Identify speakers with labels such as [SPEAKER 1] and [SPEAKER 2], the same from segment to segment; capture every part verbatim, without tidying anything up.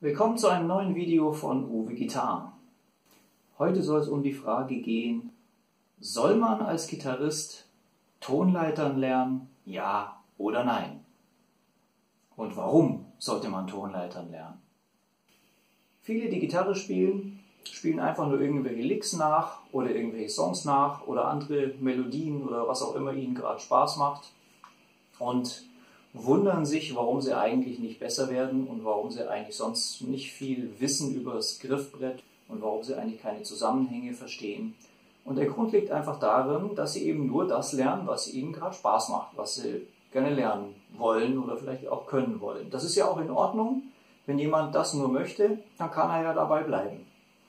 [SPEAKER 1] Willkommen zu einem neuen Video von Uwe Gitarren. Heute soll es um die Frage gehen, soll man als Gitarrist Tonleitern lernen, ja oder nein? Und warum sollte man Tonleitern lernen? Viele, die Gitarre spielen, spielen einfach nur irgendwelche Licks nach oder irgendwelche Songs nach oder andere Melodien oder was auch immer ihnen gerade Spaß macht und wundern sich, warum sie eigentlich nicht besser werden und warum sie eigentlich sonst nicht viel wissen über das Griffbrett und warum sie eigentlich keine Zusammenhänge verstehen. Und der Grund liegt einfach darin, dass sie eben nur das lernen, was ihnen gerade Spaß macht, was sie gerne lernen wollen oder vielleicht auch können wollen. Das ist ja auch in Ordnung. Wenn jemand das nur möchte, dann kann er ja dabei bleiben.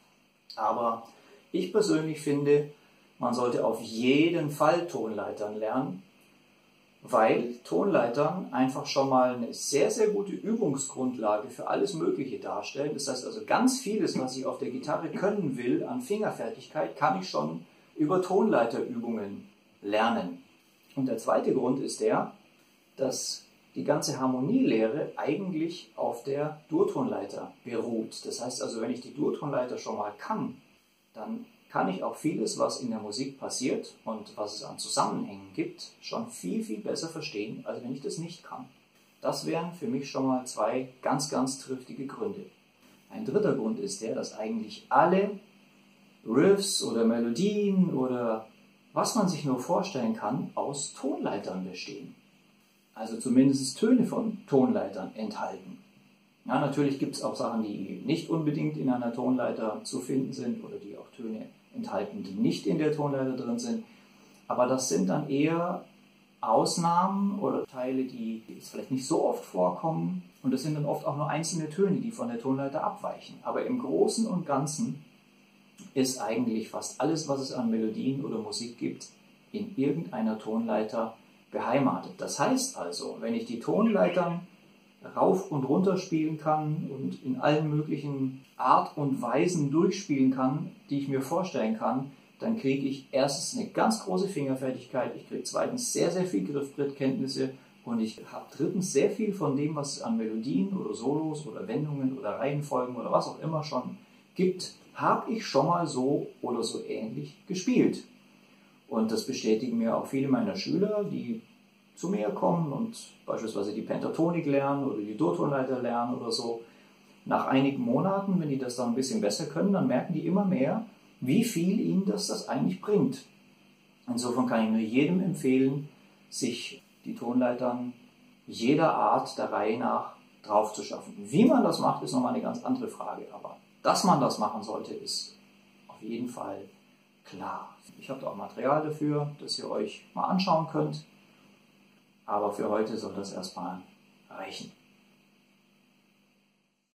[SPEAKER 1] Aber ich persönlich finde, man sollte auf jeden Fall Tonleitern lernen, weil Tonleitern einfach schon mal eine sehr, sehr gute Übungsgrundlage für alles Mögliche darstellen. Das heißt also, ganz vieles, was ich auf der Gitarre können will an Fingerfertigkeit, kann ich schon über Tonleiterübungen lernen. Und der zweite Grund ist der, dass die ganze Harmonielehre eigentlich auf der Durtonleiter beruht. Das heißt also, wenn ich die Durtonleiter schon mal kann, dann kann ich auch vieles, was in der Musik passiert und was es an Zusammenhängen gibt, schon viel, viel besser verstehen, als wenn ich das nicht kann. Das wären für mich schon mal zwei ganz, ganz triftige Gründe. Ein dritter Grund ist der, dass eigentlich alle Riffs oder Melodien oder was man sich nur vorstellen kann, aus Tonleitern bestehen. Also zumindest Töne von Tonleitern enthalten. Ja, natürlich gibt es auch Sachen, die nicht unbedingt in einer Tonleiter zu finden sind oder die auch Töne enthalten, die nicht in der Tonleiter drin sind. Aber das sind dann eher Ausnahmen oder Teile, die jetzt vielleicht nicht so oft vorkommen. Und das sind dann oft auch nur einzelne Töne, die von der Tonleiter abweichen. Aber im Großen und Ganzen ist eigentlich fast alles, was es an Melodien oder Musik gibt, in irgendeiner Tonleiter beheimatet. Das heißt also, wenn ich die Tonleitern rauf und runter spielen kann und in allen möglichen Art und Weisen durchspielen kann, die ich mir vorstellen kann, dann kriege ich erstens eine ganz große Fingerfertigkeit, ich kriege zweitens sehr, sehr viel Griffbrettkenntnisse und ich habe drittens sehr viel von dem, was es an Melodien oder Solos oder Wendungen oder Reihenfolgen oder was auch immer schon gibt, habe ich schon mal so oder so ähnlich gespielt. Und das bestätigen mir auch viele meiner Schüler, die zu mir kommen und beispielsweise die Pentatonik lernen oder die Durtonleiter lernen oder so. Nach einigen Monaten, wenn die das dann ein bisschen besser können, dann merken die immer mehr, wie viel ihnen das, das eigentlich bringt. Insofern kann ich nur jedem empfehlen, sich die Tonleitern jeder Art der Reihe nach drauf zu schaffen. Wie man das macht, ist nochmal eine ganz andere Frage. Aber dass man das machen sollte, ist auf jeden Fall klar. Ich habe da auch Material dafür, das ihr euch mal anschauen könnt. Aber für heute soll das erstmal reichen.